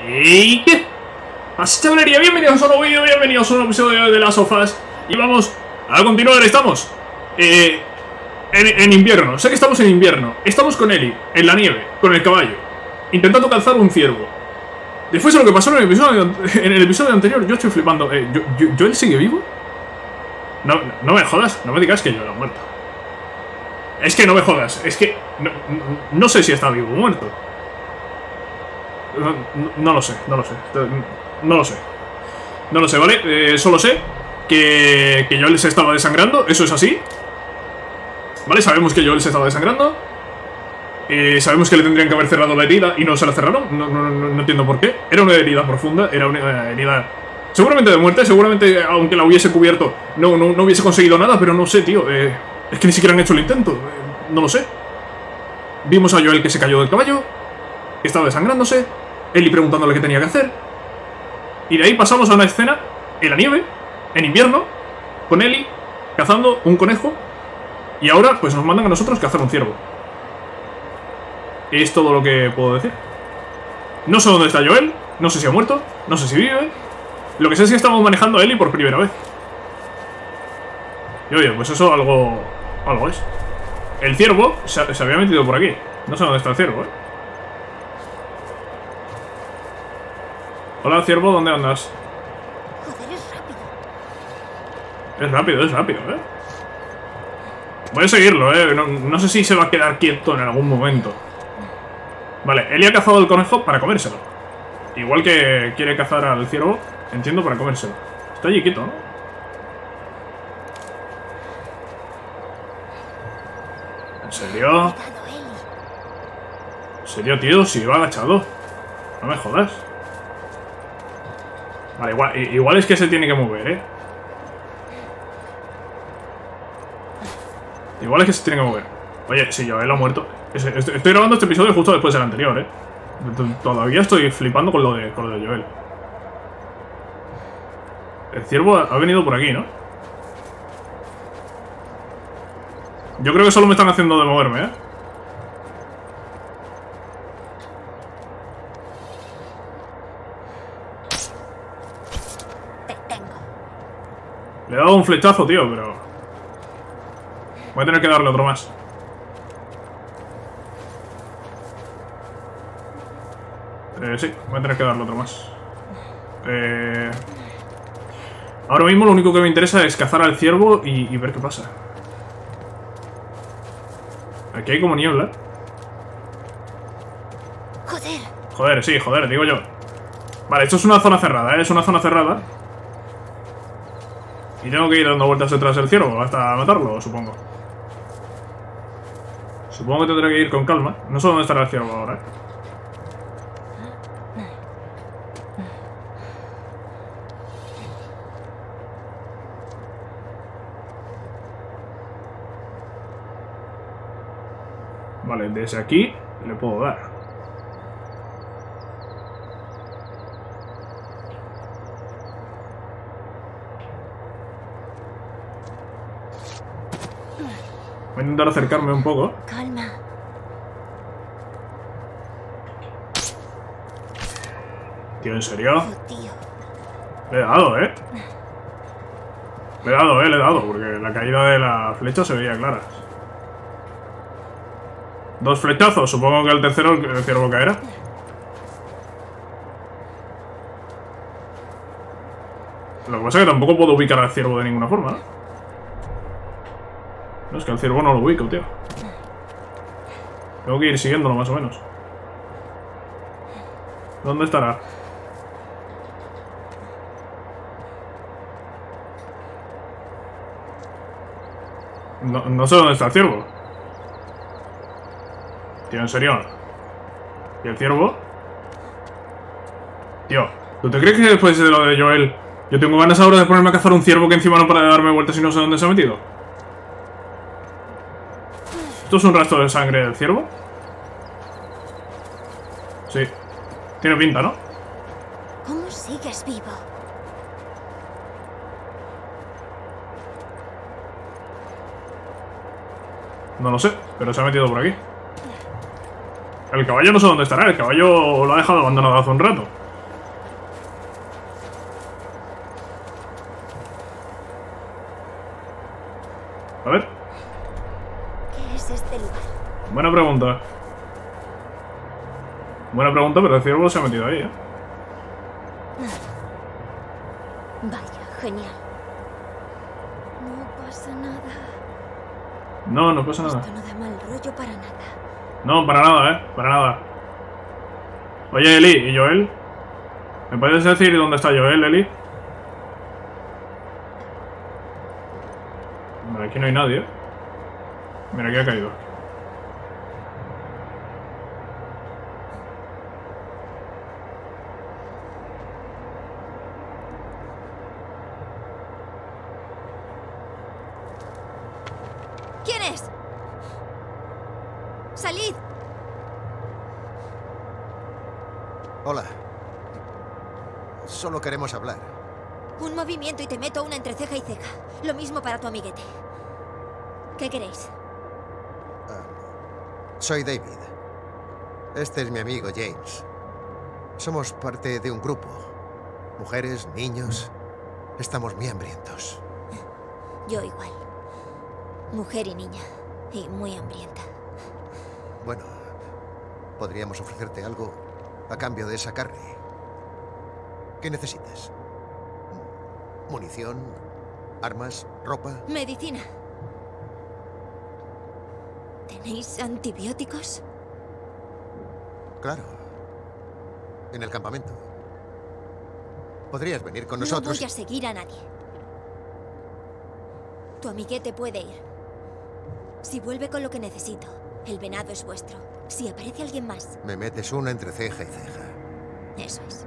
¿Y qué? Así chavalería, bienvenidos a un nuevo vídeo, bienvenidos a un nuevo episodio de Last of Us. Y vamos a continuar, estamos en invierno, sé que estamos en invierno. Estamos con Ellie, en la nieve, con el caballo, intentando cazar un ciervo. Después de lo que pasó en el episodio anterior, yo estoy flipando. ¿Joel sigue vivo? No me jodas, no me digas que Joel ha muerto. Es que no me jodas, es que no sé si está vivo o muerto. No lo sé. No lo sé, ¿vale? Solo sé que Joel se estaba desangrando, eso es así. ¿Vale? Sabemos que Joel se estaba desangrando. Sabemos que le tendrían que haber cerrado la herida y no se la cerraron. No entiendo por qué. Era una herida profunda, era una herida seguramente de muerte, seguramente aunque la hubiese cubierto no hubiese conseguido nada, pero no sé, tío. Es que ni siquiera han hecho el intento. No lo sé. Vimos a Joel que se cayó del caballo, que estaba desangrándose, Ellie preguntándole qué tenía que hacer. Y de ahí pasamos a una escena en la nieve, en invierno, con Ellie cazando un conejo. Y ahora pues nos mandan a nosotros cazar un ciervo. Es todo lo que puedo decir. No sé dónde está Joel, no sé si ha muerto, no sé si vive. Lo que sé es que estamos manejando a Ellie por primera vez. Y oye, pues eso algo es. El ciervo se había metido por aquí. No sé dónde está el ciervo, Hola, ciervo, ¿dónde andas? Joder, es rápido. Es rápido, Voy a seguirlo, no sé si se va a quedar quieto en algún momento. Vale, Ellie ha cazado el conejo para comérselo. Igual que quiere cazar al ciervo, entiendo, para comérselo. Está allí quieto, ¿no? ¿En serio? ¿En serio, tío? Si va agachado. No me jodas. Vale, igual es que se tiene que mover, Igual es que se tiene que mover. Oye, si Joel ha muerto. Estoy grabando este episodio justo después del anterior, Todavía estoy flipando con lo de Joel. El ciervo ha venido por aquí, ¿no? Yo creo que solo me están haciendo de moverme, Le he dado un flechazo, tío, pero voy a tener que darle otro más. Sí, voy a tener que darle otro más. Ahora mismo lo único que me interesa es cazar al ciervo y ver qué pasa. Aquí hay como niebla. Joder, sí, joder, digo yo. Vale, esto es una zona cerrada, Es una zona cerrada. Y tengo que ir dando vueltas detrás del ciervo hasta matarlo, supongo. Supongo que tendré que ir con calma. No sé dónde estará el ciervo ahora, Vale, desde aquí le puedo dar. Voy a intentar acercarme un poco. Calma. Tío, ¿en serio? Oh, tío. Le he dado, Le he dado, porque la caída de la flecha se veía clara. 2 flechazos, supongo que el tercero el ciervo caerá. Lo que pasa es que tampoco puedo ubicar al ciervo de ninguna forma, No, es que al ciervo no lo ubico, tío. Tengo que ir siguiéndolo más o menos. ¿Dónde estará? No sé dónde está el ciervo. Tío, en serio. ¿Y el ciervo? Tío, ¿tú te crees que después de lo de Joel yo tengo ganas ahora de ponerme a cazar un ciervo que encima no para de darme vueltas y no sé dónde se ha metido? ¿Esto es un rastro de sangre del ciervo? Sí. Tiene pinta, ¿no? ¿Cómo sigues vivo? No lo sé, pero se ha metido por aquí. El caballo no sé dónde estará, el caballo lo ha dejado abandonado hace un rato. A ver. ¿Qué es este lugar? Buena pregunta. Buena pregunta, pero el ciervo se ha metido ahí, ¿eh? Vaya, genial. No pasa nada. No, no pasa nada. Esto no da mal rollo para nada. No, para nada, para nada. Oye, Eli, ¿y Joel? ¿Me puedes decir dónde está Joel, Eli? Vale, aquí no hay nadie. Mira, aquí ha caído. ¿Quién es? ¡Salid! Hola. Solo queremos hablar. Un movimiento y te meto una entre ceja y ceja. Lo mismo para tu amiguete. ¿Qué queréis? Soy David. Este es mi amigo James. Somos parte de un grupo. Mujeres, niños. Estamos muy hambrientos. Yo igual. Mujer y niña. Y muy hambrienta. Bueno, podríamos ofrecerte algo a cambio de esa carne. ¿Qué necesitas? ¿Munición? ¿Armas? ¿Ropa? Medicina. ¿Tenéis antibióticos? Claro. En el campamento. Podrías venir con No nosotros. voy a seguir a nadie. Tu amiguete puede ir. Si vuelve con lo que necesito, el venado es vuestro. Si aparece alguien más, Me metes una entre ceja y ceja. eso es.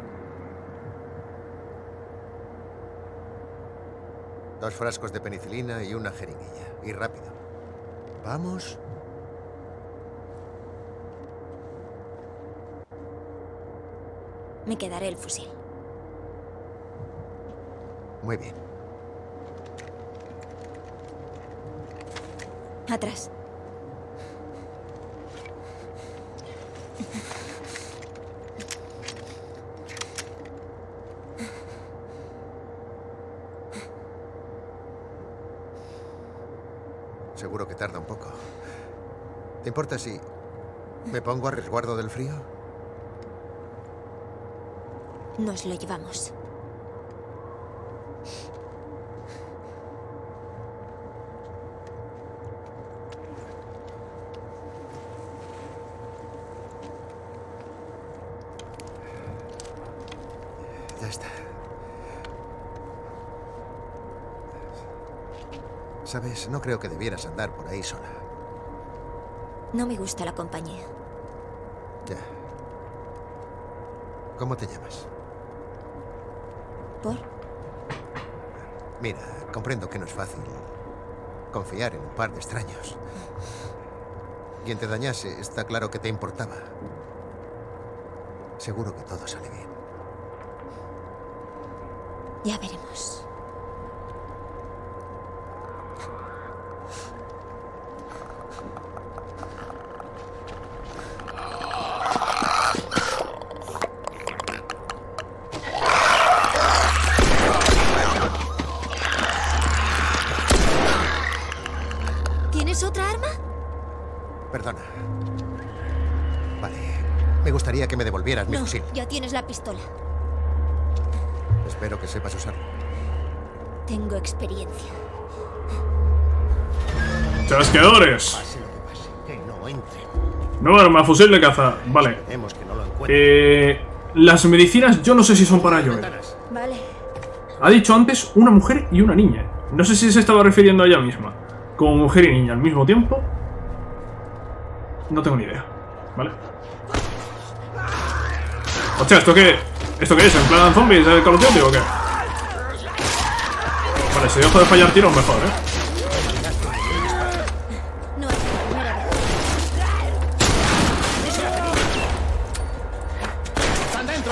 2 frascos de penicilina y una jeringuilla. Y rápido. ¿Vamos? Me quedaré el fusil. Muy bien. Atrás. Seguro que tarda un poco. ¿Te importa si me pongo a resguardo del frío? Nos lo llevamos. Ya está. Sabes, no creo que debieras andar por ahí sola. No me gusta la compañía. Ya. ¿Cómo te llamas? ¿Por? Mira, comprendo que no es fácil confiar en un par de extraños. Quien te dañase, está claro que te importaba. Seguro que todo sale bien. Ya veremos. ¿Tienes otra arma? Perdona. Vale. Me gustaría que me devolvieras mi No, fusil. ya tienes la pistola. Espero que sepas usarlo. Tengo experiencia. ¡Chasqueadores! Pase lo que pase, que no entre. Nueva arma, fusil de caza. Vale. Esperemos que no lo encuentre. Las medicinas yo no sé si son para Joel. Vale. Ha dicho antes una mujer y una niña. No sé si se estaba refiriendo a ella misma. Como mujer y niña al mismo tiempo. No tengo ni idea. ¿Vale? Hostia, ¿esto qué es? ¿En plan zombies del Call of Duty o qué? Vale, si dejo de fallar tiros mejor, ¿eh? No es la primera vez. ¡Están dentro!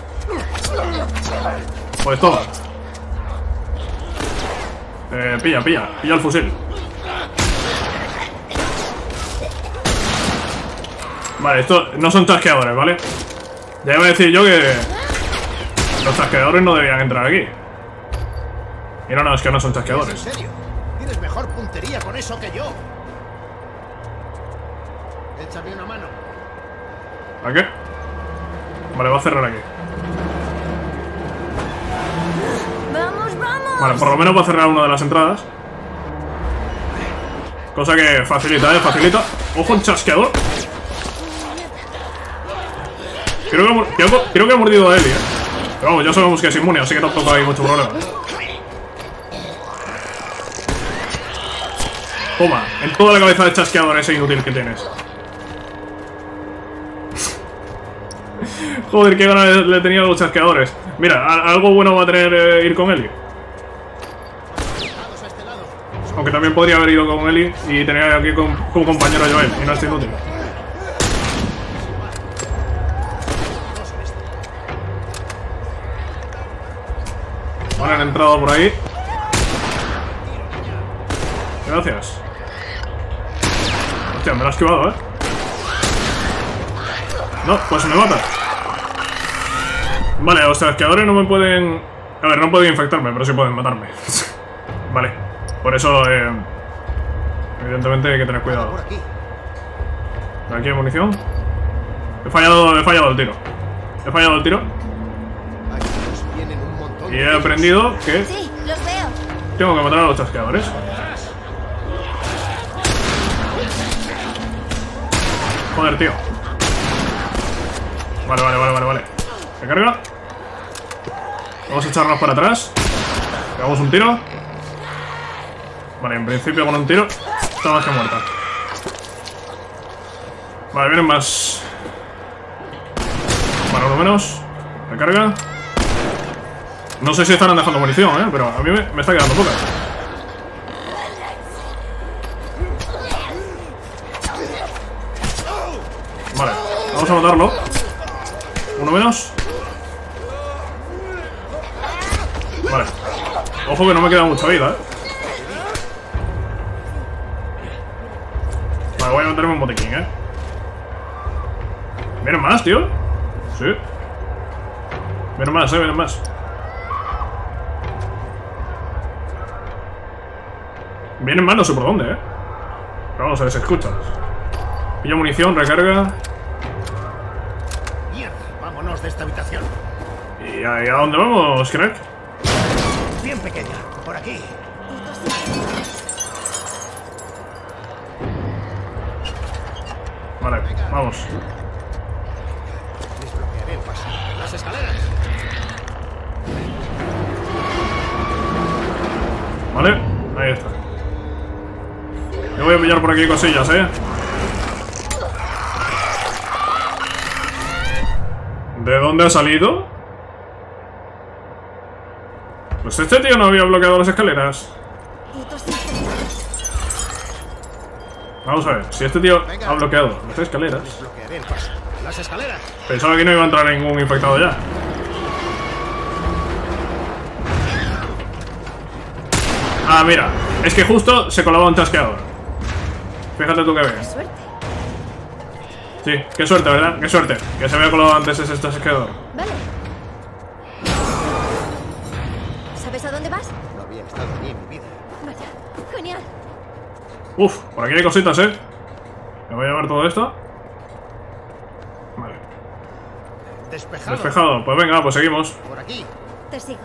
Pues toma. Pilla el fusil. Vale, esto no son chasqueadores, ¿vale? Ya iba a decir yo que los chasqueadores no debían entrar aquí. Y no, es que no son chasqueadores. ¿En serio? ¿Tienes mejor mejor puntería con eso que yo. Échame una mano. ¿A qué? Vale, va a cerrar aquí. ¡Vamos, vamos! Vale, por lo menos va a cerrar una de las entradas. Cosa que facilita, facilita. ¡Ojo, el chasqueador! Creo que ha mordido a Ellie, Pero vamos, ya sabemos que es inmune, así que tampoco hay mucho problema. Toma, en toda la cabeza de chasqueador ese inútil que tienes. Joder, qué ganas le tenía a los chasqueadores. Mira, algo bueno va a tener ir con Ellie. Aunque también podría haber ido con Ellie y tener aquí como compañero a Joel, y no es inútil. Vale, han entrado por ahí. Gracias. Hostia, me lo ha esquivado, No, pues me mata. Vale, los chasqueadores no me pueden... A ver, no pueden infectarme, pero sí pueden matarme. Vale, por eso evidentemente hay que tener cuidado. Aquí hay munición. He fallado el tiro. Y he aprendido que Sí, los veo. tengo que matar a los chasqueadores. Joder, tío. Vale. Recarga. Vamos a echarnos para atrás. Pegamos un tiro. Vale, en principio con un tiro está más que muerta. Vale, vienen más. Vale, uno menos. Recarga. No sé si estarán dejando munición, pero a mí me está quedando poca. Vale, vamos a matarlo. Uno menos. Vale. Ojo que no me queda mucha vida, Vale, voy a meterme un botiquín, ¿Vienen más, tío? Sí. Vienen más, vienen más. Vienen más, no sé por dónde, Pero vamos a ver si escuchas. Pilla munición, recarga. Mierda, vámonos de esta habitación. ¿Y a dónde vamos, crack? Bien pequeña, por aquí. Vale, vamos. Desbloquearé el paso. Las escaleras. Vale, ahí está. Yo voy a pillar por aquí cosillas, ¿De dónde ha salido? Pues este tío no había bloqueado las escaleras. Vamos a ver, si este tío ha bloqueado las escaleras. Desbloquearé el paso. Las escaleras. Pensaba que no iba a entrar ningún infectado ya. Ah, mira, es que justo se colaba un chasqueador. Fíjate tú que bien. Suerte. Sí, qué suerte, ¿verdad? Qué suerte. Que se había colado antes ese chasqueador. Vale. ¿Sabes a dónde vas? No había estado allí en mi vida. Vaya, genial. Uf, por aquí hay cositas, Me voy a llevar todo esto. Vale. Despejado. Despejado. Pues venga, pues seguimos. Por aquí. Te sigo.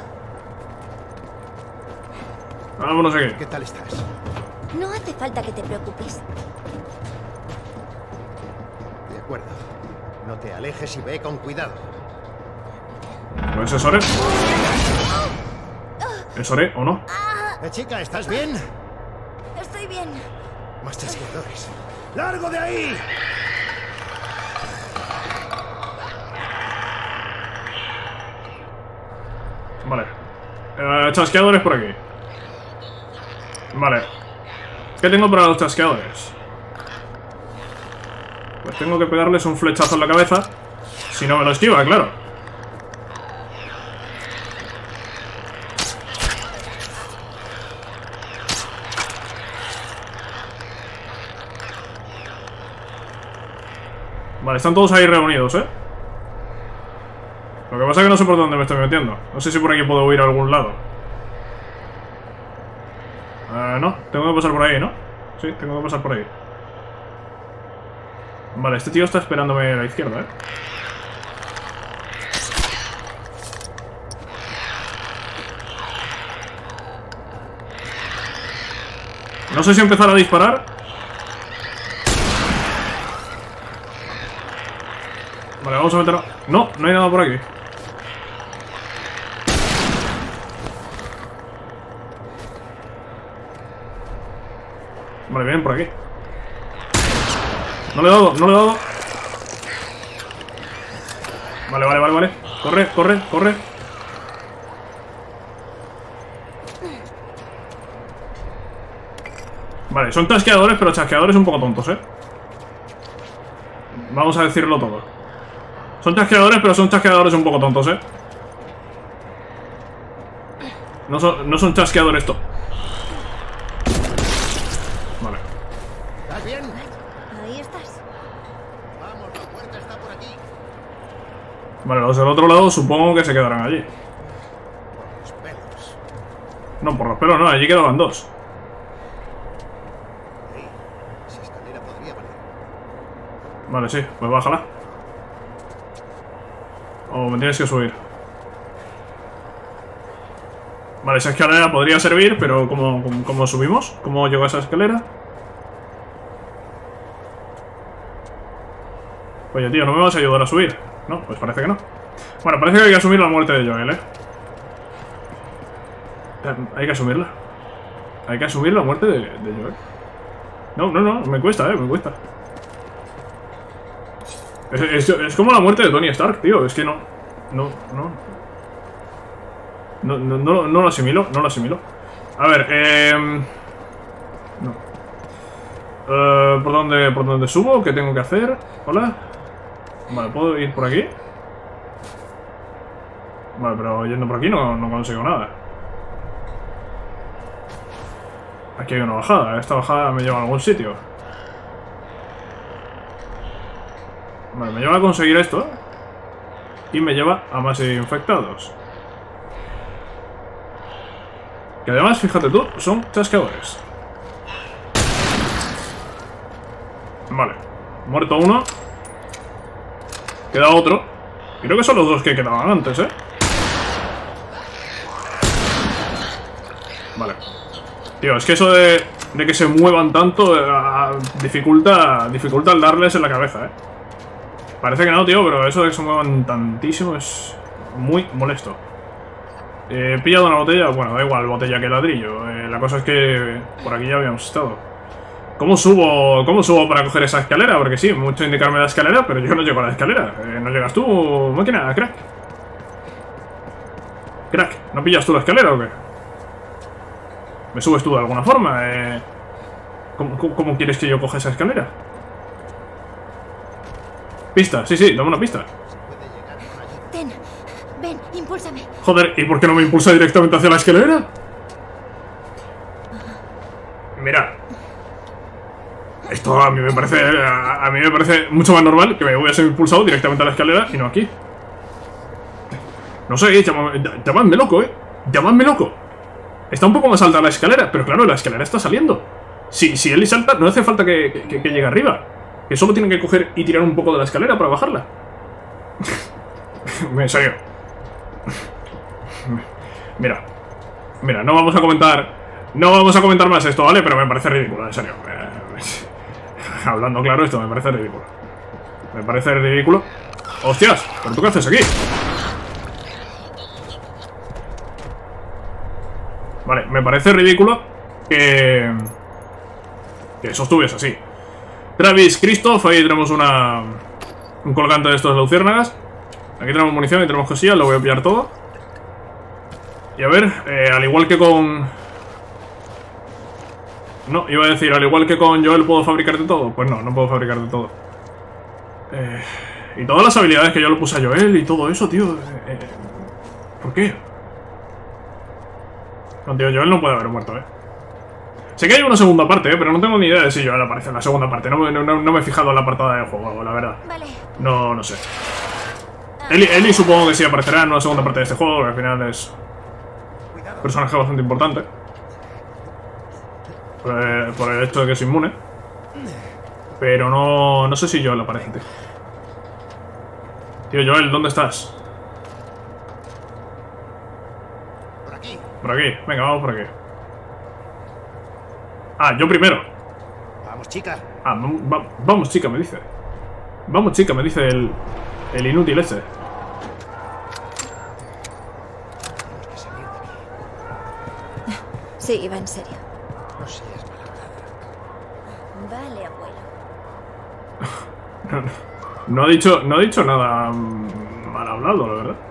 Vámonos aquí. ¿Qué tal estás? No hace falta que te preocupes. De acuerdo. No te alejes y ve con cuidado. ¿Lo asesoré? ¿Asesoré o no? Chica, ¿estás bien? Estoy bien. Más chasqueadores. ¡Largo de ahí! Vale. Chasqueadores por aquí. Vale. ¿Qué tengo para los chasqueadores? Pues tengo que pegarles un flechazo en la cabeza. Si no me lo esquiva, claro. Vale, están todos ahí reunidos, Lo que pasa es que no sé por dónde me estoy metiendo. No sé si por aquí puedo huir a algún lado. No. Tengo que pasar por ahí, ¿no? Sí, tengo que pasar por ahí. Vale, este tío está esperándome a la izquierda, ¿eh? No sé si empezar a disparar. Vale, vamos a meterlo. No, no hay nada por aquí. Vale, vienen por aquí. No le he dado, no le he dado. Vale, vale, vale, vale. Corre, corre, corre. Vale, son chasqueadores, pero chasqueadores un poco tontos, ¿eh? Vamos a decirlo todo. Son chasqueadores, pero son chasqueadores un poco tontos, ¿eh? No son chasqueadores tontos. Vale. ¿Estás bien? Ahí estás. Vamos, la puerta está por aquí. Vale, los del otro lado supongo que se quedarán allí. Por los pelos. No, por los pelos no, allí quedaban dos. Hey, esa escalera podría valer. Vale, sí, pues bájala. O me tienes que subir. Vale, esa escalera podría servir, pero ¿cómo subimos? ¿Cómo llego a esa escalera? Oye, tío, ¿no me vas a ayudar a subir? No, pues parece que no. Bueno, parece que hay que asumir la muerte de Joel, ¿eh? Hay que asumirla. Hay que asumir la muerte de Joel. No, me cuesta, me cuesta. Es como la muerte de Tony Stark, tío. Es que no lo asimilo, no lo asimilo. A ver, no. ¿Por dónde subo? ¿Qué tengo que hacer? Hola. Vale, ¿puedo ir por aquí? Vale, pero yendo por aquí no consigo nada. Aquí hay una bajada. Esta bajada me lleva a algún sitio. Vale, me lleva a conseguir esto. Y me lleva a más infectados. Que además, fíjate tú, son chasqueadores. Vale, muerto uno. Queda otro. Creo que son los dos que quedaban antes, ¿eh? Vale. Tío, es que eso de que se muevan tanto dificulta el darles en la cabeza, ¿eh? Parece que no, tío, pero eso de que se muevan tantísimo es muy molesto. He pillado una botella, bueno, da igual, botella que ladrillo. La cosa es que por aquí ya habíamos estado. ¿Cómo subo para coger esa escalera? Porque sí, mucho indicarme la escalera, pero yo no llego a la escalera. ¿No llegas tú, máquina, crack? Crack, ¿no pillas tú la escalera o qué? ¿Me subes tú de alguna forma? ¿Cómo quieres que yo coja esa escalera? Pista, sí, dame una pista. Ten, ven, impúlsame. Joder, ¿y por qué no me impulsa directamente hacia la escalera? Mira. Esto a mí me parece mucho más normal que me voy a ser impulsado directamente a la escalera y no aquí. No sé, llamadme loco, llamadme loco. Está un poco más alta la escalera, pero claro, la escalera está saliendo. Si él salta, no hace falta que llegue arriba. Que solo tiene que coger y tirar un poco de la escalera para bajarla. En serio. Mira, no vamos a comentar más esto, ¿vale? Pero me parece ridículo, en serio. Hablando claro, esto me parece ridículo. Me parece ridículo. ¡Hostias! ¿Pero tú qué haces aquí? Vale, me parece ridículo que sostuvieses así. Travis, Christoph, ahí tenemos un colgante de estos luciérnagas. Aquí tenemos munición y tenemos cosillas, lo voy a pillar todo. Y a ver, al igual que con... No, iba a decir, al igual que con Joel, ¿puedo fabricar de todo? Pues no puedo fabricar de todo. Y todas las habilidades que yo le puse a Joel y todo eso, tío. ¿Por qué? No, tío, Joel no puede haber muerto, Sé que hay una segunda parte, pero no tengo ni idea de si Joel aparece en la segunda parte. No me he fijado en la portada del juego, la verdad. Vale. No sé. Ellie supongo que sí aparecerá en una segunda parte de este juego, que al final es un personaje bastante importante. Por el hecho de que es inmune. Pero no sé si Joel aparece, tío. Tío, Joel, ¿dónde estás? Por aquí. Por aquí. Venga, vamos por aquí. Ah, yo primero. Vamos, chica. Ah, vamos, chica, me dice. Vamos, chica, me dice el inútil ese. Tenemos que salir de aquí. Sí, va en serio. No seas malhablada. Vale, abuelo. No ha dicho nada mal hablado, la verdad.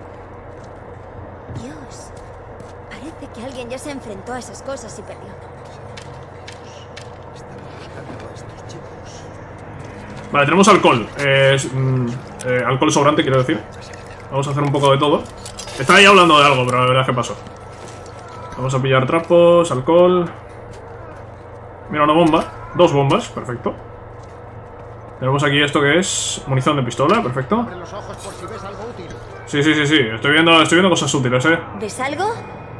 Dios. Parece que alguien ya se enfrentó a esas cosas y perdió. Estamos buscando a estos chicos. Vale, tenemos alcohol. Alcohol sobrante, quiero decir. Vamos a hacer un poco de todo. Estaba ahí hablando de algo, pero la verdad es que pasó. Vamos a pillar trapos, alcohol. Mira, una bomba. 2 bombas, perfecto. Tenemos aquí esto que es munición de pistola, perfecto. Abre los ojos por si ves algo útil. Sí. Estoy viendo cosas útiles, ¿Ves algo?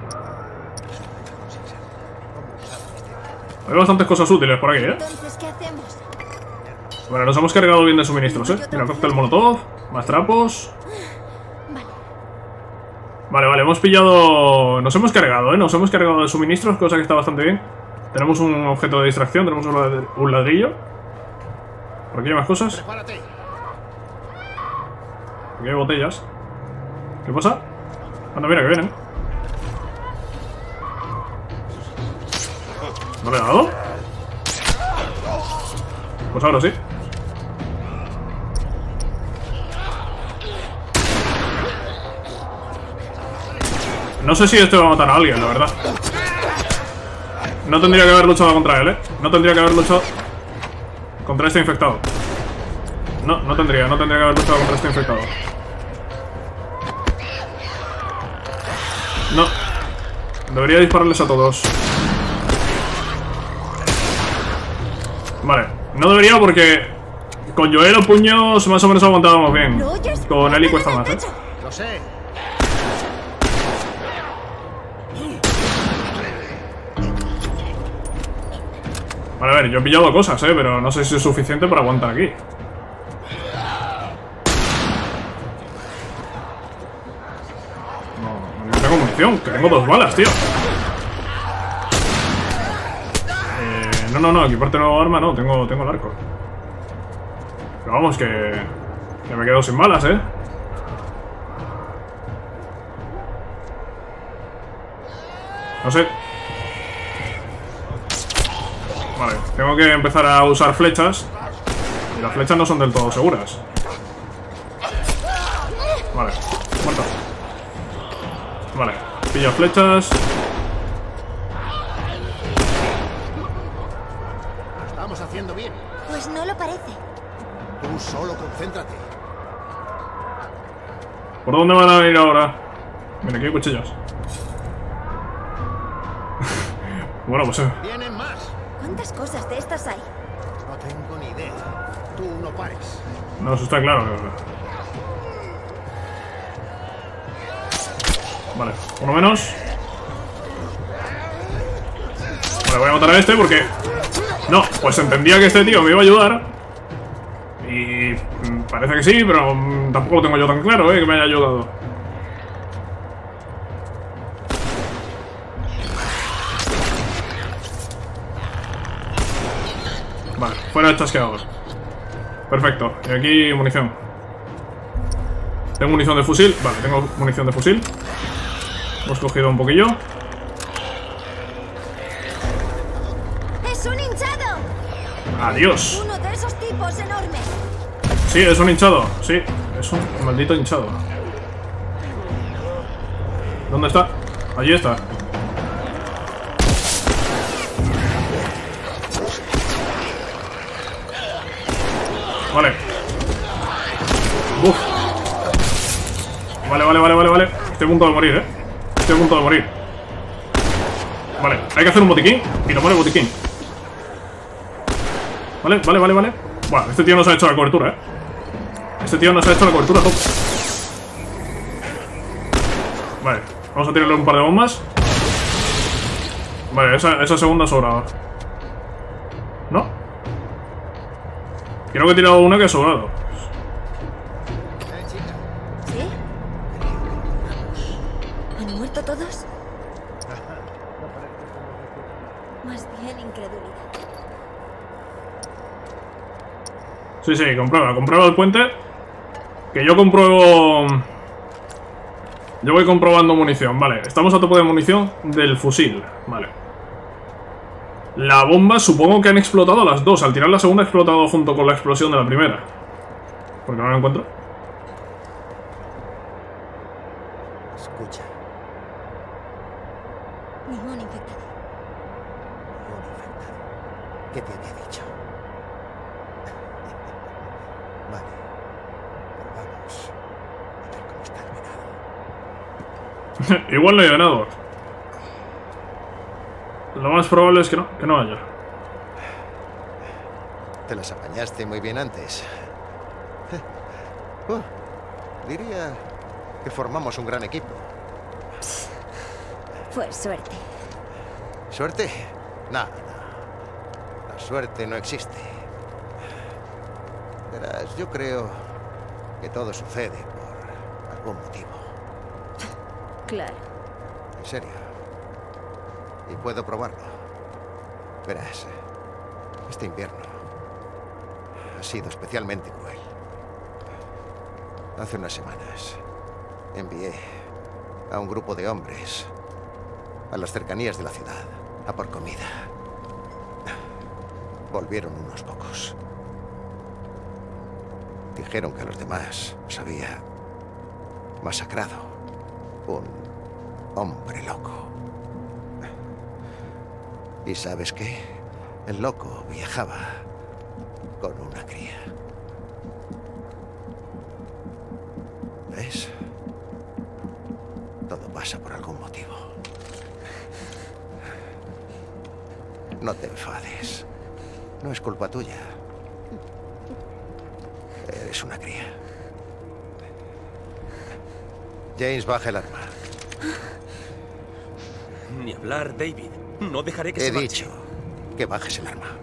Hay bastantes cosas útiles por aquí, Entonces, ¿qué hacemos? Bueno, nos hemos cargado bien de suministros, Mira, cóctel molotov, más trapos. Vale, hemos pillado... Nos hemos cargado, Nos hemos cargado de suministros, cosa que está bastante bien. Tenemos un objeto de distracción, tenemos un ladrillo. Por aquí hay más cosas. Prepárate. Aquí hay botellas. ¿Qué pasa? Anda, mira, que vienen. ¿No le he dado? Pues ahora sí. No sé si este va a matar a alguien, la verdad. No tendría que haber luchado contra él, No tendría que haber luchado contra este infectado. No tendría que haber luchado contra este infectado. No. Debería dispararles a todos. Vale. No debería porque con Joel o puños más o menos aguantábamos bien. Con Ellie cuesta más, Lo sé. Vale, a ver, yo he pillado cosas, pero no sé si es suficiente para aguantar aquí. No tengo munición, que tengo 2 balas, tío. No, equiparte nuevo arma, no, tengo el arco. Pero vamos, que me quedo sin balas, No sé. Vale, tengo que empezar a usar flechas. Y las flechas no son del todo seguras. Vale, muerto. Vale, pilla flechas. Lo estamos haciendo bien. Pues no lo parece. Tú solo concéntrate. ¿Por dónde van a venir ahora? Mira, aquí hay cuchillas. Bueno, pues Vienen más. ¿Cuántas cosas de estas hay? No tengo ni idea. Tú no pares. no, eso está claro. Vale, uno menos. Vale, voy a matar a este porque... No, pues entendía que este tío me iba a ayudar. Y parece que sí, pero tampoco lo tengo yo tan claro, que me haya ayudado. Vale, fuera de chasqueador. Perfecto, y aquí munición. Tengo munición de fusil. Vale, tengo munición de fusil. Hemos cogido un poquillo. ¡Es un hinchado! ¡Adiós! Uno de esos tipos enormes. Sí, es un hinchado. Sí, es un maldito hinchado. ¿Dónde está? Allí está. Vale. Uf. Vale. Estoy a punto de morir, Estoy a punto de morir. Vale, hay que hacer un botiquín. Y no pone botiquín. Vale. Bueno, este tío nos ha hecho la cobertura, Este tío nos ha hecho la cobertura top. Vale, vamos a tirarle un par de bombas. Vale, esa segunda sobraba. Creo que he tirado una que ha sobrado. Chica. ¿Sí? ¿Han muerto todos? Más bien incredulidad. Sí, sí, comprueba el puente. Que yo compruebo... Yo voy comprobando munición, vale. Estamos a tope de munición del fusil, vale. La bomba supongo que han explotado las dos. Al tirar la segunda ha explotado junto con la explosión de la primera. Porque no la encuentro. Escucha. Ningún infectado. Un infectado. ¿Qué te había dicho? Vale. Pero vamos. A ver cómo está el venado. Igual no hay ganado. Lo más probable es que no haya. Te las apañaste muy bien antes. Diría que formamos un gran equipo. Fue suerte. ¿Suerte? No, no. La suerte no existe. Verás, yo creo que todo sucede por algún motivo. Claro. En serio. Y puedo probarlo. Verás, este invierno ha sido especialmente cruel. Hace unas semanas envié a un grupo de hombres a las cercanías de la ciudad a por comida. Volvieron unos pocos. Dijeron que a los demás los había masacrado un hombre loco. ¿Y sabes qué? El loco viajaba con una cría. ¿Ves? Todo pasa por algún motivo. No te enfades. No es culpa tuya. Eres una cría. James, baja el arma. Ni hablar, David. No dejaré que He se marche. dicho que bajes el arma.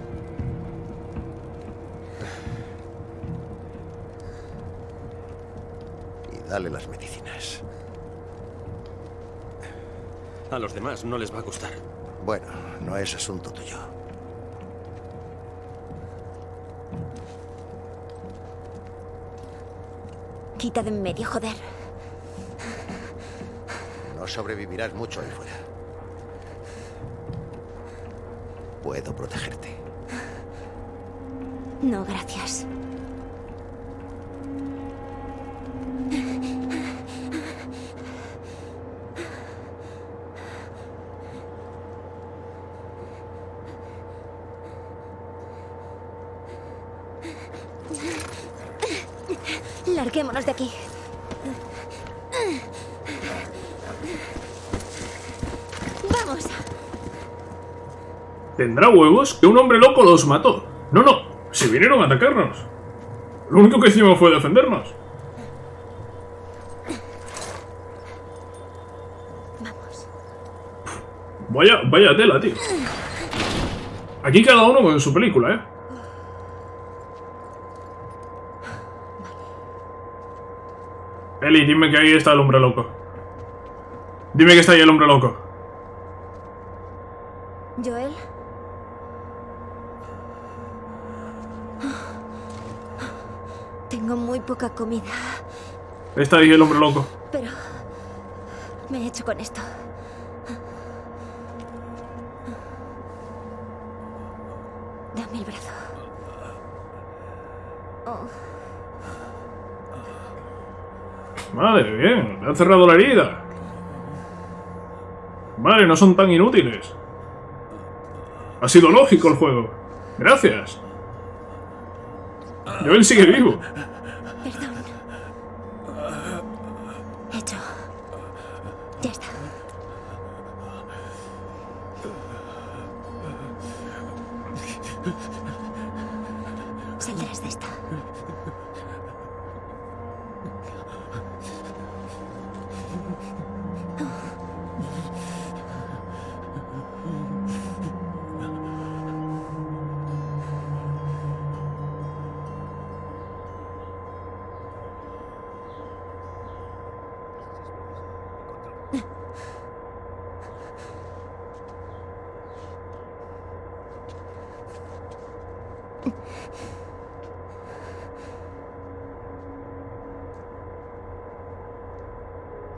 Y dale las medicinas. A los demás no les va a gustar. Bueno, no es asunto tuyo. Quita de en medio, joder. No sobrevivirás mucho ahí fuera. Puedo protegerte. No, gracias. Larguémonos de aquí. Vamos. ¿Tendrá huevos? Que un hombre loco los mató. No, no. Se vinieron a atacarnos. Lo único que hicimos fue defendernos. Vamos. Vaya tela, tío. Aquí cada uno con su película, ¿eh? Eli, dime que ahí está el hombre loco. Dime que está ahí el hombre loco. Joel. Tengo muy poca comida, Está ahí el hombre loco. pero me he hecho con esto. Dame el brazo. Oh. Vale, bien. Le han cerrado la herida. Vale, no son tan inútiles. Ha sido lógico el juego. Gracias. Joel sigue vivo. Perdón. Hecho. Ya está. Saldrás de esta.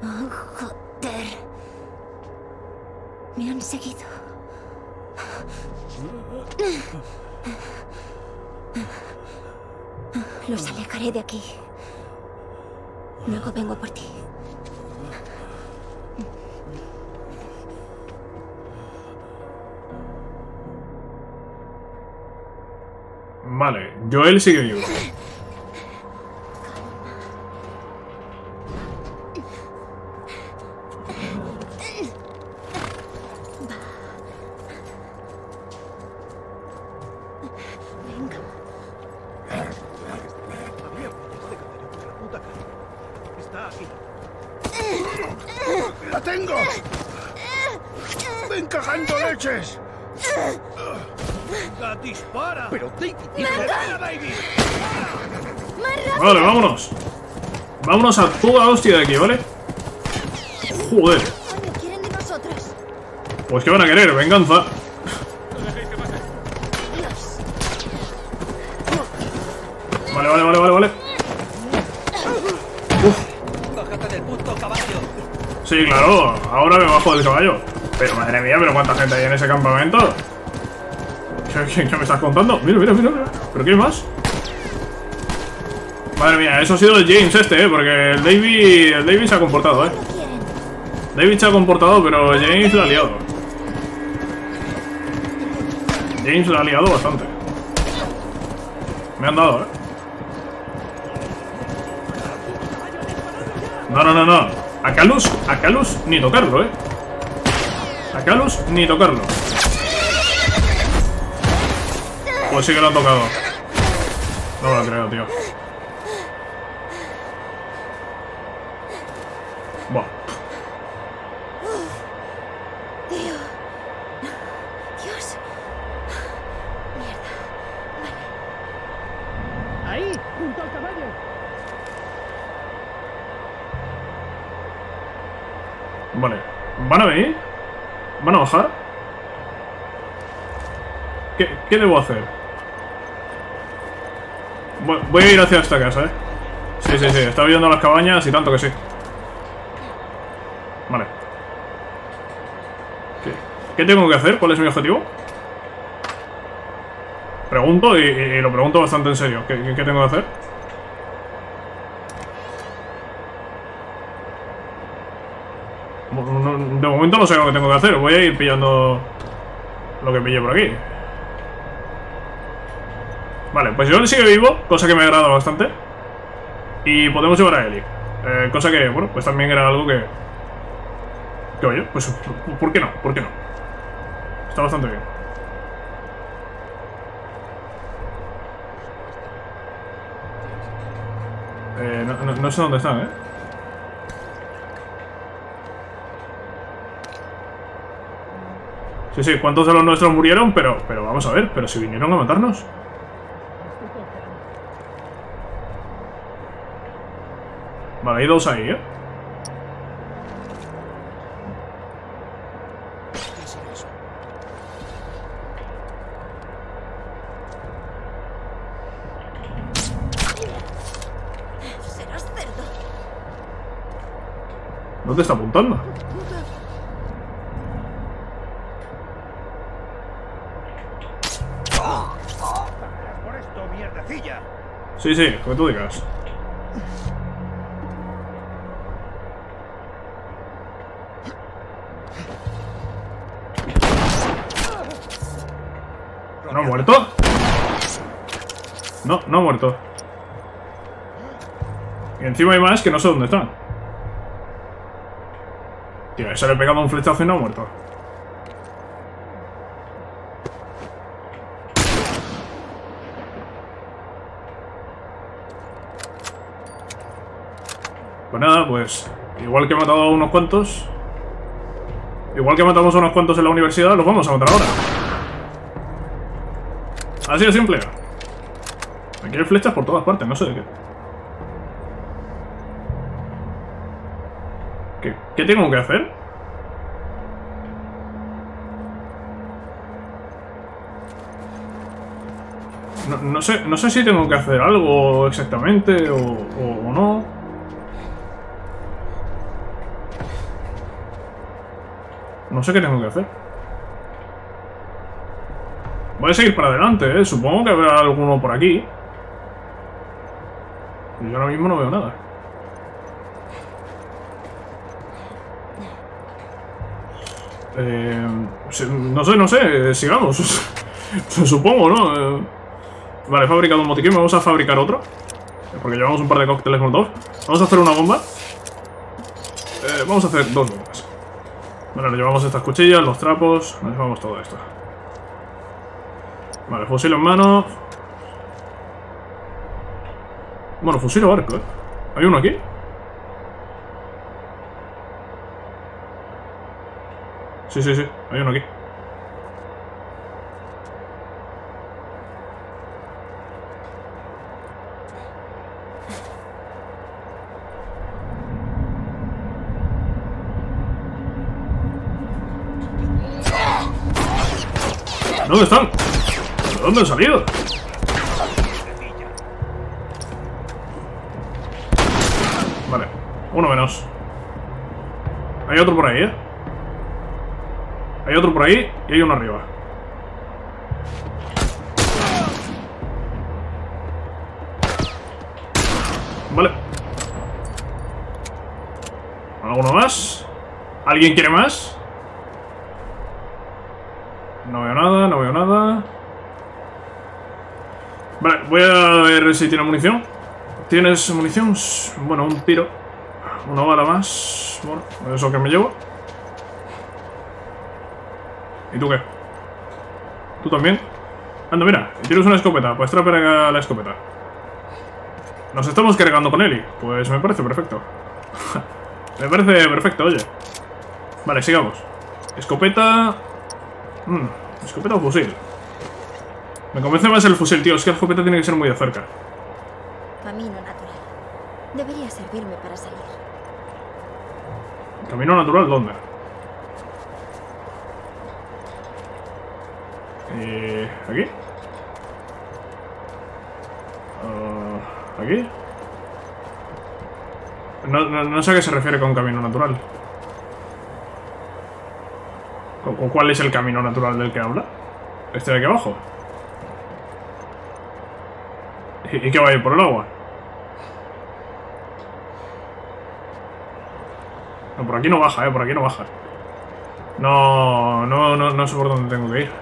Oh, joder. Me han seguido. Los alejaré de aquí. Luego vengo por ti. Vale, Joel sigue vivo. Está aquí. ¡La tengo! ¡Ven cagando leches! ¡Venga, dispara! ¡Pero David! ¡Dispara, David! Vale, vámonos. Vámonos a toda hostia de aquí, ¿vale? Joder. Coño, quieren de nosotros. Pues ¿qué van a querer? Venganza. Dios. Vale. ¡Bájate del puto caballo! Sí, claro. Ahora me bajo del caballo. Pero madre mía, ¿pero cuánta gente hay en ese campamento? ¿Qué me estás contando? Mira. ¿Pero qué hay más? Madre mía, eso ha sido el James este, porque el David se ha comportado, ¿Qué quieren? David se ha comportado, pero James la ha liado. James la ha liado bastante. Me han dado, No. A Calus ni tocarlo, A Calus ni tocarlo. Pues sí que lo han tocado. No me lo creo, tío. Buah. Tío. Dios. Mierda. ¡Ahí! ¡Junto al caballo! Vale. ¿Van a venir? ¿Van a bajar? ¿Qué debo hacer? Voy a ir hacia esta casa, Sí. Estaba viendo las cabañas y tanto que sí. Vale. ¿Qué tengo que hacer? ¿Cuál es mi objetivo? Pregunto y lo pregunto bastante en serio. ¿Qué tengo que hacer? De momento no sé lo que tengo que hacer. Voy a ir pillando lo que pille por aquí. Vale, pues Joel sigue vivo, cosa que me agrada bastante. Y podemos llevar a Ellie. Cosa que, bueno, pues también era algo que oye, pues ¿por qué no? ¿Por qué no? Está bastante bien. No sé dónde están, Sí, ¿cuántos de los nuestros murieron? Pero vamos a ver, pero si vinieron a matarnos. Vale, hay dos ahí, Serás cerdo. ¿Dónde está apuntando? ¡Por esto, mierdecilla! Sí, lo que tú digas. ¿No ha muerto? No ha muerto. Y encima hay más que no sé dónde están. Tío, ese le he pegado un flechazo y no ha muerto. Pues nada, pues igual que he matado a unos cuantos, igual que matamos a unos cuantos en la universidad, los vamos a matar ahora. Así de simple. Aquí hay flechas por todas partes, no sé de qué. ¿Qué tengo que hacer? No sé si tengo que hacer algo exactamente o no. No sé qué tengo que hacer. Voy a seguir para adelante, ¿eh? Supongo que habrá alguno por aquí. Yo ahora mismo no veo nada. No sé, sigamos. Supongo, ¿no? Vale, he fabricado un botiquín, vamos a fabricar otro. Porque llevamos un par de cócteles molotov. Vamos a hacer una bomba. Vamos a hacer 2 bombas. Vale, nos llevamos estas cuchillas, los trapos. Nos llevamos todo esto. Vale, fusil en mano. Bueno, fusil o arco, ¿eh? ¿Hay uno aquí? Sí, hay uno aquí. ¿Dónde están? ¿De dónde han salido? Vale, uno menos. Hay otro por ahí, ¿eh? Hay otro por ahí y hay uno arriba. Vale. ¿Alguno más? ¿Alguien quiere más? No veo nada, no veo nada. Vale, voy a ver si tiene munición. ¿Tienes munición? Bueno, un tiro. Una bala más. Bueno, eso que me llevo. ¿Y tú qué? ¿Tú también? Anda, mira, tienes una escopeta. Pues trae para la escopeta. Nos estamos cargando con Eli. Pues me parece perfecto. Me parece perfecto, oye. Vale, sigamos. Escopeta... ¿escopeta o fusil? Me convence más el fusil, tío. Es que la escopeta tiene que ser muy de cerca. Camino natural. Debería servirme para salir. ¿Camino natural dónde? ¿Aquí? ¿Aquí? No sé a qué se refiere con camino natural. ¿Con cuál es el camino natural del que habla? ¿Este de aquí abajo? ¿Y qué va a ir por el agua? No, por aquí no baja, por aquí no baja. No sé por dónde tengo que ir.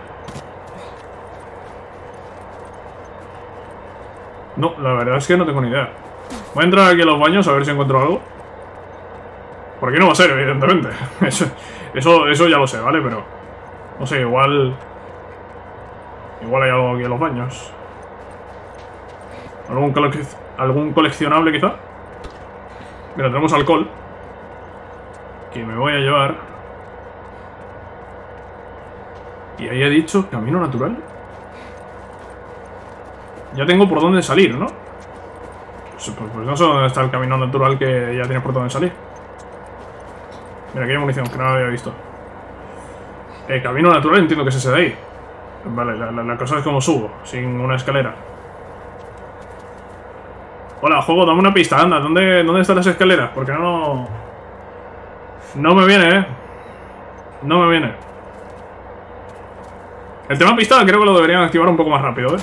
No, la verdad es que no tengo ni idea. Voy a entrar aquí a los baños a ver si encuentro algo. Por aquí no va a ser, evidentemente. Eso ya lo sé, ¿vale? Pero... no sé, igual hay algo aquí en los baños. ¿Algún coleccionable quizá? Mira, tenemos alcohol. Que me voy a llevar. Y ahí he dicho camino natural. Ya tengo por dónde salir, ¿no? Pues no sé dónde está el camino natural que ya tienes por dónde salir. Mira, aquí hay munición, que no la había visto. El camino natural entiendo que es ese de ahí. Vale, la cosa es como subo, sin una escalera. Hola, juego, dame una pista, anda. ¿Dónde están las escaleras? Porque no me viene, ¿eh? No me viene. El tema pista creo que lo deberían activar un poco más rápido, ¿eh?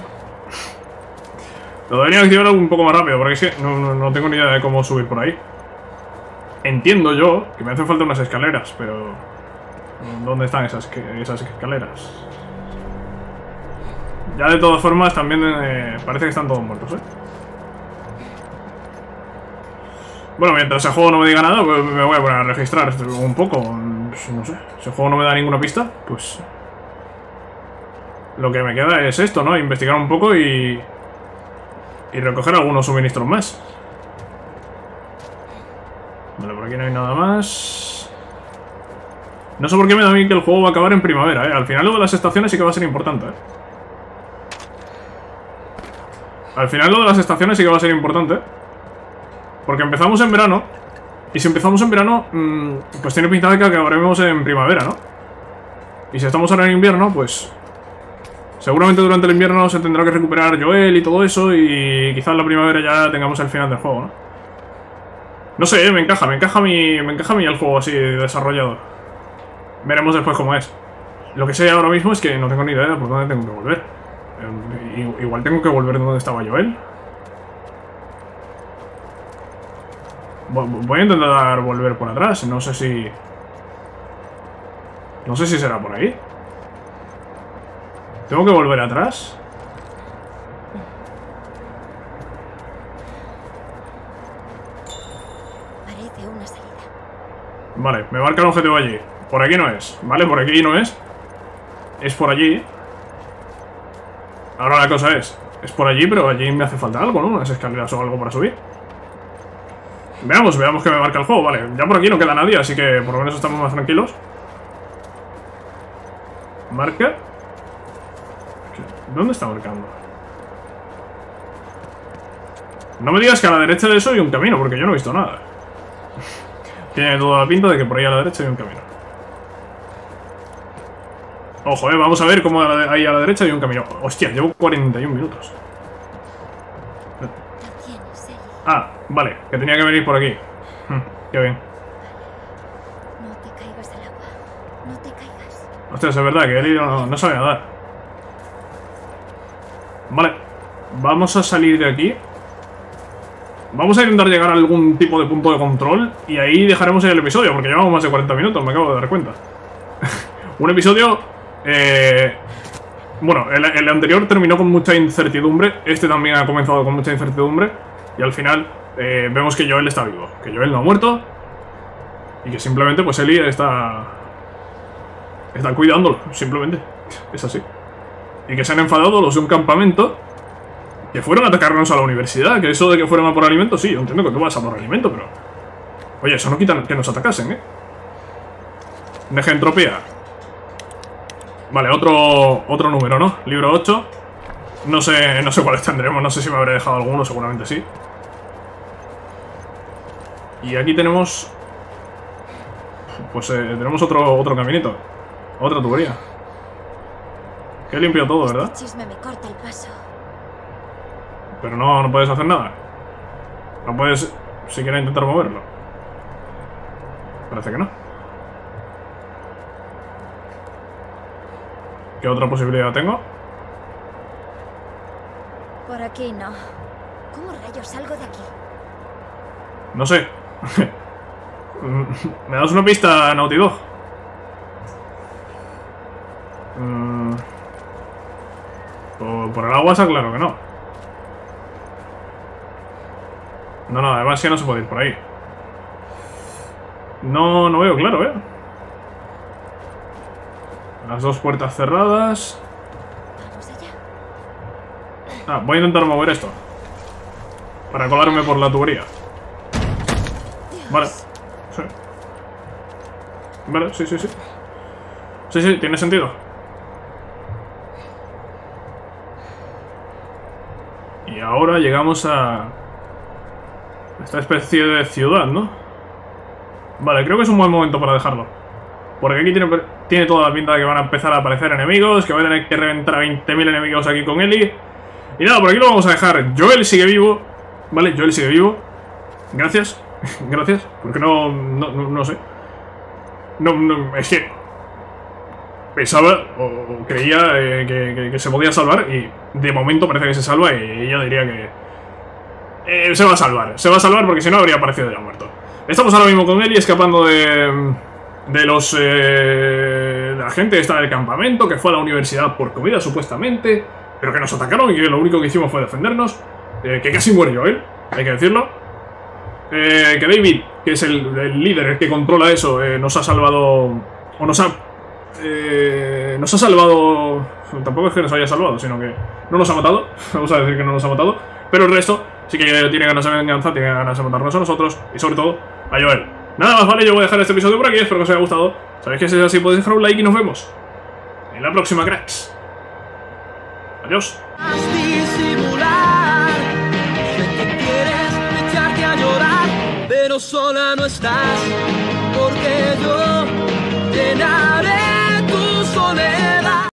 Lo deberían activar un poco más rápido, porque es que no tengo ni idea de cómo subir por ahí. Entiendo yo que me hacen falta unas escaleras, pero... ¿dónde están esas escaleras? Ya de todas formas también parece que están todos muertos, ¿eh? Bueno, mientras el juego no me diga nada, pues me voy a poner a registrar un poco. No sé, si el juego no me da ninguna pista, pues... lo que me queda es esto, ¿no? Investigar un poco y recoger algunos suministros más. Vale, por aquí no hay nada más. No sé por qué me da a mí que el juego va a acabar en primavera, ¿eh? Al final lo de las estaciones sí que va a ser importante, ¿eh? Al final lo de las estaciones sí que va a ser importante. Porque empezamos en verano. Y si empezamos en verano, pues tiene pinta de que acabaremos en primavera, ¿no? Y si estamos ahora en invierno, pues... seguramente durante el invierno se tendrá que recuperar Joel y todo eso. Y quizás en la primavera ya tengamos el final del juego, ¿no? No sé, me encaja a mí el juego así desarrollado. Veremos después cómo es. Lo que sé ahora mismo es que no tengo ni idea de por dónde tengo que volver. Igual tengo que volver donde estaba Joel. Voy a intentar volver por atrás. No sé si... No sé si será por ahí. ¿Tengo que volver atrás? Parece una salida. Vale, me marca el objetivo allí. Por aquí no es, ¿vale? Por aquí no es. Es por allí. Ahora la cosa es por allí, pero allí me hace falta algo, ¿no? Unas escaleras o algo para subir. Veamos que me marca el juego, vale. Ya por aquí no queda nadie, así que por lo menos estamos más tranquilos. Marca. ¿Dónde está marcando? No me digas que a la derecha de eso hay un camino, porque yo no he visto nada. Tiene toda la pinta de que por ahí a la derecha hay un camino. Ojo, vamos a ver cómo ahí a la derecha hay un camino. Hostia, llevo 41 minutos. Lo tienes, Ellie. Ah, vale, que tenía que venir por aquí. Qué bien. No te caigas al agua. No te caigas. Ostras, es verdad que Ellie no sabe nadar. Vale, vamos a salir de aquí. Vamos a intentar llegar a algún tipo de punto de control y ahí dejaremos el episodio, porque llevamos más de 40 minutos, me acabo de dar cuenta. Un episodio... bueno, el anterior terminó con mucha incertidumbre, este también ha comenzado con mucha incertidumbre y al final vemos que Joel está vivo, que Joel no ha muerto y que simplemente pues Ellie está cuidándolo, simplemente, es así. Y que se han enfadado los de un campamento que fueron a atacarnos a la universidad, que eso de que fueron a por alimento, sí, yo entiendo que tú vas a por alimento, pero... Oye, eso no quita que nos atacasen, ¿eh? Deja entropía. Vale, otro número, ¿no? Libro 8. No sé cuáles tendremos, no sé si me habré dejado alguno, seguramente sí. Y aquí tenemos... Pues tenemos otro caminito. Otra tubería. Que he limpiado todo, ¿verdad? Este chisme me corta el paso. Pero no puedes hacer nada. No puedes siquiera intentar moverlo. Parece que no. ¿Qué otra posibilidad tengo? Por aquí no. ¿Cómo rayos salgo de aquí? No sé. ¿Me das una pista, Naughty Dog? Por el agua está claro que no. No, además ya no se puede ir por ahí. No veo claro, ¿eh? Las dos puertas cerradas. Vamos allá. Ah, voy a intentar mover esto para colarme por la tubería. Vale. Sí. Vale, sí. Sí, tiene sentido. Y ahora llegamos a esta especie de ciudad, ¿no? Vale, creo que es un buen momento para dejarlo. Porque aquí tiene toda la pinta de que van a empezar a aparecer enemigos, que voy a tener que reventar a 20.000 enemigos aquí con Ellie. Y nada, por aquí lo vamos a dejar. Joel sigue vivo. Vale, Joel sigue vivo. Gracias. Gracias. Porque no sé. No, es que pensaba o creía que se podía salvar y de momento parece que se salva y yo diría que se va a salvar porque si no habría aparecido ya muerto. Estamos ahora mismo con Ellie escapando de la gente esta del campamento que fue a la universidad por comida supuestamente, pero que nos atacaron y que lo único que hicimos fue defendernos, que casi muere Joel, hay que decirlo. Que David, que es el líder, el que controla eso, nos ha salvado, o nos ha salvado, tampoco es que nos haya salvado, sino que no nos ha matado, vamos a decir que no nos ha matado, pero el resto sí que tiene ganas de venganza, tiene ganas de matarnos a nosotros, y sobre todo a Joel. Nada más, vale, yo voy a dejar este episodio por aquí, espero que os haya gustado. Sabéis que si es así podéis dejar un like y nos vemos en la próxima, cracks. Adiós. Pero sola no estás.